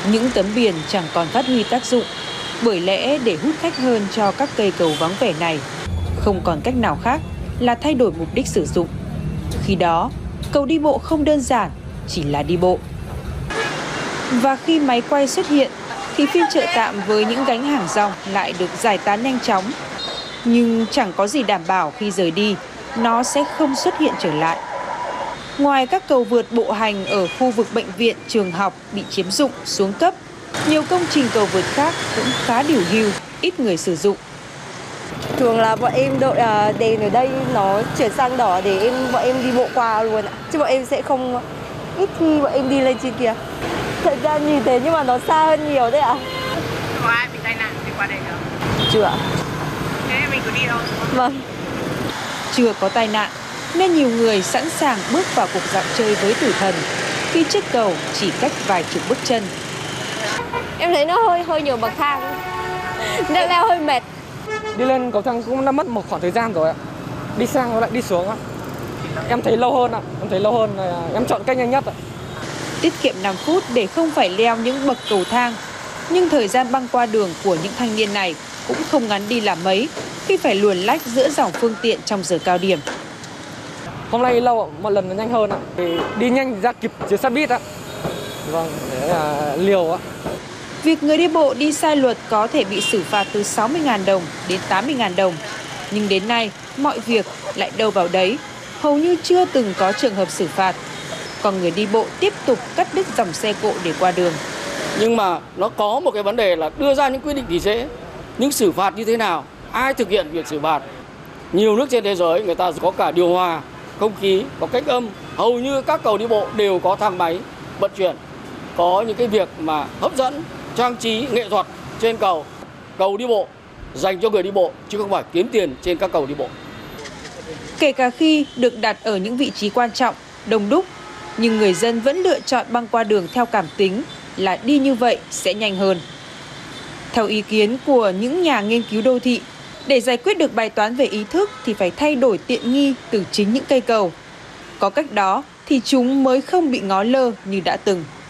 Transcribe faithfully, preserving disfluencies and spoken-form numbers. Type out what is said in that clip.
Những tấm biển chẳng còn phát huy tác dụng, bởi lẽ để hút khách hơn cho các cây cầu vắng vẻ này, không còn cách nào khác là thay đổi mục đích sử dụng. Khi đó, cầu đi bộ không đơn giản chỉ là đi bộ. Và khi máy quay xuất hiện, thì phiên chợ tạm với những gánh hàng rong lại được giải tán nhanh chóng. Nhưng chẳng có gì đảm bảo khi rời đi, nó sẽ không xuất hiện trở lại. Ngoài các cầu vượt bộ hành ở khu vực bệnh viện, trường học bị chiếm dụng, xuống cấp, nhiều công trình cầu vượt khác cũng khá điều hưu, ít người sử dụng. Thường là bọn em đợi đèn ở đây nó chuyển sang đỏ để em bọn em đi bộ qua luôn ạ. Chứ bọn em sẽ không, ít khi bọn em đi lên trên kia. Thật ra nhìn thế nhưng mà nó xa hơn nhiều đấy ạ. Có ai bị tai nạn đi qua đây không? Chưa ạ. Thế mình cứ đi thôi. Vâng. Chưa có tai nạn nên nhiều người sẵn sàng bước vào cuộc dạo chơi với tử thần khi chiếc cầu chỉ cách vài chục bước chân. Em thấy nó hơi hơi nhiều bậc thang nên leo hơi mệt. Đi lên cầu thang cũng đã mất một khoảng thời gian rồi ạ. Đi sang nó lại đi xuống ạ. Em thấy lâu hơn ạ, em thấy lâu hơn, em chọn cách nhanh nhất ạ. Tiết kiệm năm phút để không phải leo những bậc cầu thang, nhưng thời gian băng qua đường của những thanh niên này cũng không ngắn đi là mấy khi phải luồn lách giữa dòng phương tiện trong giờ cao điểm. Hôm nay lâu ạ, một lần nhanh hơn ạ. Thì đi nhanh ra kịp chuyến xe buýt ạ. Vâng, để là liều ạ. Việc người đi bộ đi sai luật có thể bị xử phạt từ sáu mươi nghìn đồng đến tám mươi nghìn đồng. Nhưng đến nay, mọi việc lại đâu vào đấy, hầu như chưa từng có trường hợp xử phạt. Còn người đi bộ tiếp tục cắt đứt dòng xe cộ để qua đường. Nhưng mà nó có một cái vấn đề là đưa ra những quy định thì dễ, nhưng xử phạt như thế nào? Ai thực hiện việc xử phạt? Nhiều nước trên thế giới người ta có cả điều hòa, không khí, có cách âm. Hầu như các cầu đi bộ đều có thang máy vận chuyển. Có những cái việc mà hấp dẫn, trang trí, nghệ thuật trên cầu. Cầu đi bộ dành cho người đi bộ chứ không phải kiếm tiền trên các cầu đi bộ. Kể cả khi được đặt ở những vị trí quan trọng, đông đúc, nhưng người dân vẫn lựa chọn băng qua đường theo cảm tính là đi như vậy sẽ nhanh hơn. Theo ý kiến của những nhà nghiên cứu đô thị, để giải quyết được bài toán về ý thức thì phải thay đổi tiện nghi từ chính những cây cầu. Có cách đó thì chúng mới không bị ngó lơ như đã từng.